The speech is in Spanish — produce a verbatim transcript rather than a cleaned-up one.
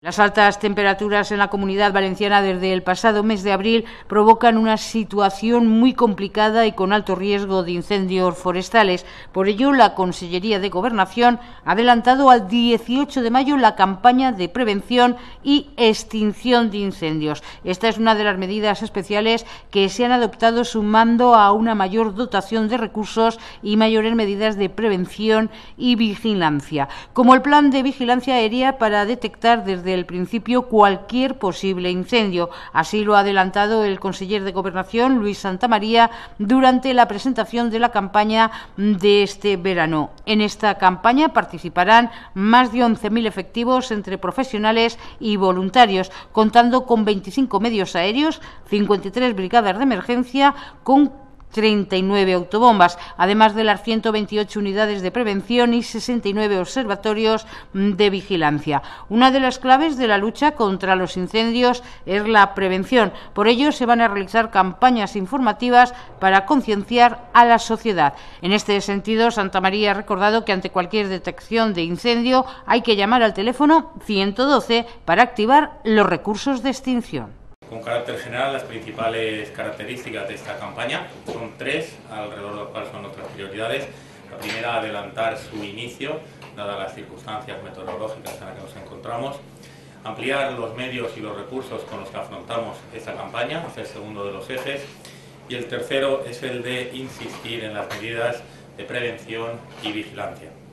Las altas temperaturas en la Comunidad Valenciana desde el pasado mes de abril provocan una situación muy complicada y con alto riesgo de incendios forestales. Por ello, la Consellería de Gobernación ha adelantado al dieciocho de mayo la campaña de prevención y extinción de incendios. Esta es una de las medidas especiales que se han adoptado sumando a una mayor dotación de recursos y mayores medidas de prevención y vigilancia, como el plan de vigilancia aérea para detectar desde el principio cualquier posible incendio. Así lo ha adelantado el conseller de Gobernación, Luis Santamaría, durante la presentación de la campaña de este verano. En esta campaña participarán más de once mil efectivos entre profesionales y voluntarios, contando con veinticinco medios aéreos, cincuenta y tres brigadas de emergencia, con treinta y nueve autobombas, además de las ciento veintiocho unidades de prevención y sesenta y nueve observatorios de vigilancia. Una de las claves de la lucha contra los incendios es la prevención. Por ello, se van a realizar campañas informativas para concienciar a la sociedad. En este sentido, Santamaría ha recordado que ante cualquier detección de incendio hay que llamar al teléfono ciento doce para activar los recursos de extinción. Con carácter general, las principales características de esta campaña son tres, alrededor de las cuales son nuestras prioridades. La primera, adelantar su inicio, dadas las circunstancias meteorológicas en las que nos encontramos. Ampliar los medios y los recursos con los que afrontamos esta campaña, es el segundo de los ejes. Y el tercero es el de insistir en las medidas de prevención y vigilancia.